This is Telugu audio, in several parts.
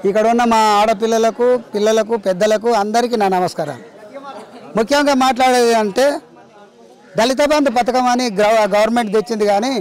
ఇక్కడ ఉన్న మా ఆడపిల్లలకు పిల్లలకు పెద్దలకు అందరికీ నా నమస్కారం. ముఖ్యంగా మాట్లాడేది అంటే దళిత బంధు పథకం అని గవర్నమెంట్ తెచ్చింది, కానీ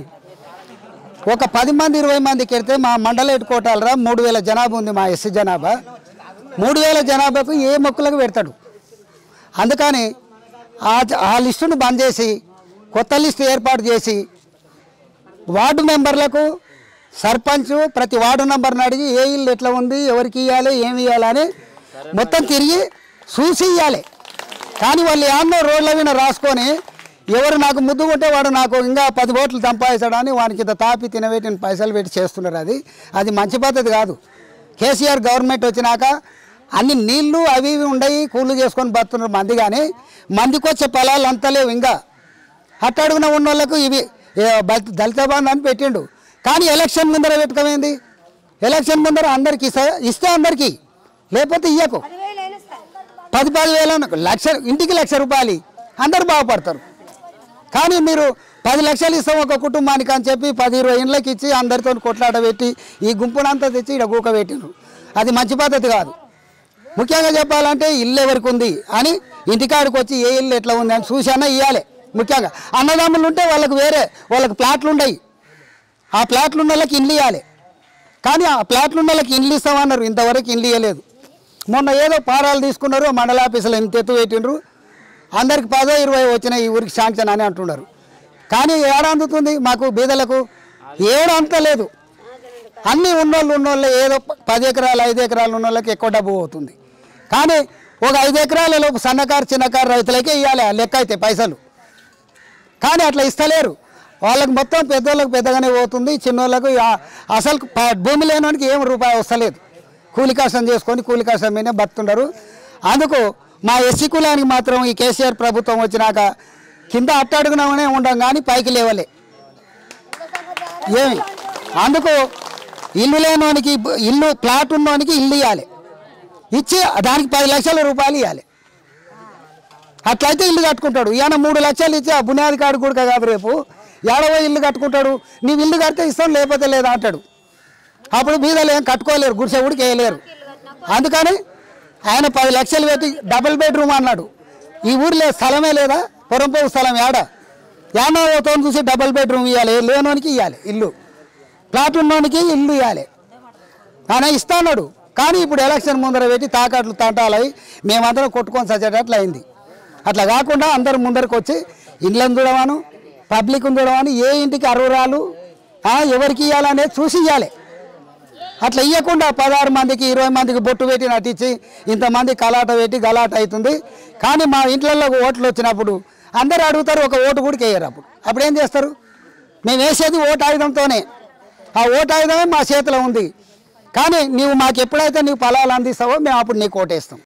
ఒక 10 మంది 20 మందికి వెళ్తే మా మండల హెడ్ కోటాలరా 3000 జనాభా ఉంది. మా ఎస్సీ జనాభా 3000 జనాభాకు ఏ మొక్కులకు పెడతాడు. అందుకని ఆ లిస్టును బంద్ చేసి కొత్త లిస్టు ఏర్పాటు చేసి వార్డు మెంబర్లకు సర్పంచ్ ప్రతి వార్డు నంబర్ని అడిగి ఏ ఇల్లు ఎట్లా ఉంది, ఎవరికి ఇవ్వాలి, ఏమి ఇవ్వాలని మొత్తం తిరిగి చూసి ఇవ్వాలి. కానీ వాళ్ళు ఏమన్నా రోడ్ల మీద రాసుకొని ఎవరు నాకు ముద్దు కొట్టే వాడు నాకు ఇంకా 10 ఓట్లు సంపాదించడాన్ని వానికి ఇంత తాపి తినబెట్టిన పైసలు పెట్టి చేస్తున్నారు. అది మంచి పద్ధతి కాదు. కేసీఆర్ గవర్నమెంట్ వచ్చినాక అన్ని నీళ్లు అవి ఇవి ఉండయి, కూళ్ళు చేసుకొని బతున్నారు మంది, కానీ మందికి వచ్చే పొలాలు అంతా లేవు. ఇంకా అట్టడుగున ఉన్న వాళ్ళకు ఇవి దళిత బంధు అని పెట్టిండు. కానీ ఎలక్షన్ ముందర పెట్టుకోమైంది. ఎలక్షన్ ముందర అందరికి ఇస్తే అందరికీ, లేకపోతే ఇయ్యకు 10,000 లక్ష ఇంటికి ₹1,00,000 అందరు బాగుపడతారు. కానీ మీరు 10 లక్షలు ఇస్తాం ఒక కుటుంబానికి అని చెప్పి 10-20 ఇండ్లకి ఇచ్చి అందరితో కొట్లాట పెట్టి ఈ గుంపునంతా తెచ్చి ఇక్కడ గూక పెట్టిండ్రు. అది మంచి పద్ధతి కాదు. ముఖ్యంగా చెప్పాలంటే ఇల్లు ఎవరికి ఉంది అని ఇంటికాడికి వచ్చి ఏ ఇల్లు ఎట్లా ఉంది అని చూసానా ఇవ్వాలి. ముఖ్యంగా అన్నదమ్ములు ఉంటే వాళ్ళకి ప్లాట్లు ఉండయి, ఆ ప్లాట్లు ఉన్న వాళ్ళకి ఇండ్లు ఇవ్వాలి. కానీ ఆ ప్లాట్లు ఉన్న వాళ్ళకి ఇండ్లు ఇస్తామన్నారు, ఇంతవరకు ఇండ్లు ఇవ్వలేదు. మొన్న ఏదో పారాలు తీసుకున్నారు, మండల ఆఫీసులో ఇంత ఎత్తు పెట్టిండ్రు, అందరికి 10-20 వచ్చినాయి ఈ ఊరికి శాంక్షన్ అని అంటున్నారు. కానీ ఏడ అందుతుంది మాకు బీదలకు? ఏడ అంత లేదు. అన్నీ ఉన్నోళ్ళు ఏదో 10 ఎకరాలు 5 ఎకరాలు ఉన్న వాళ్ళకి ఎక్కువ డబ్బు అవుతుంది. కానీ ఒక 5 ఎకరాలలో సన్నకారు చిన్నకారు రైతులకే ఇవ్వాలి లెక్క అయితే పైసలు. కానీ అట్లా ఇస్తలేరు. వాళ్ళకి మొత్తం పెద్దోళ్ళకి పెద్దగానే పోతుంది, చిన్నోళ్ళకు అసలు భూమి లేనివానికి ఏం రూపాయి వస్తలేదు. కూలి కష్టం చేసుకొని కూలి కష్టం మీదే బతుకున్నారు. అందుకు మా ఎస్సీ కులానికి మాత్రం ఈ కేసీఆర్ ప్రభుత్వం వచ్చినాక కింద అట్టడుగుననే ఉండం, కానీ పైకి లేవలే ఏమి. అందుకు ఇల్లు లేనివానికి ఇల్లు, ప్లాట్ ఉన్నవానికి ఇల్లు ఇవ్వాలి, ఇచ్చి దానికి ₹10 లక్షల ఇవ్వాలి. అట్లయితే ఇల్లు కట్టుకుంటాడు. ఈయన 3 లక్షలు ఇచ్చి ఆ బునియాది కాడు కూడా కాదు, రేపు ఏడవ ఇల్లు కట్టుకుంటాడు. నీవు ఇల్లు కడితే ఇస్తాం, లేకపోతే లేదా అంటాడు. అప్పుడు బీదలు ఏం కట్టుకోలేరు, గుడిసె ఊడికి వేయలేరు. అందుకని ఆయన 10 లక్షలు పెట్టి డబుల్ బెడ్రూమ్ అన్నాడు. ఈ ఊర్లో స్థలమే లేదా, పొరంపోవు స్థలం ఏడతో చూసి డబుల్ బెడ్రూమ్ ఇవ్వాలి, లేనోనికి ఇవ్వాలి ఇల్లు, ప్లాట్ ఉన్నోనికి ఇల్లు ఇవ్వాలి. ఆయన ఇస్తాడు. కానీ ఇప్పుడు ఎలక్షన్ ముందర పెట్టి తాకట్లు తంటాలై మేమందరం కొట్టుకొని సచ్చేటట్లు అయింది. అట్లా కాకుండా అందరు ముందరికి వచ్చి ఇండ్లను చూడవాను, పబ్లిక్ చూడవాను, ఏ ఇంటికి అర్హురాలు ఎవరికి ఇవ్వాలనేది చూసి ఇవ్వాలి. అట్లా ఇవ్వకుండా 16 మందికి 20 మందికి బొట్టు పెట్టి నటించి ఇంతమంది కలాట పెట్టి గలాట అవుతుంది. కానీ మా ఇంట్లలో ఓట్లు వచ్చినప్పుడు అందరు అడుగుతారు, ఒక ఓటు కూడా వేయరు. అప్పుడు ఏం చేస్తారు? మేము వేసేది ఓటు ఆయుధంతోనే, ఆ ఓటు ఆయుధమే మా చేతిలో ఉంది. కానీ నీవు మాకు ఎప్పుడైతే నీవు ఫలాలు అందిస్తావో మేము అప్పుడు నీకు ఓటేస్తాం.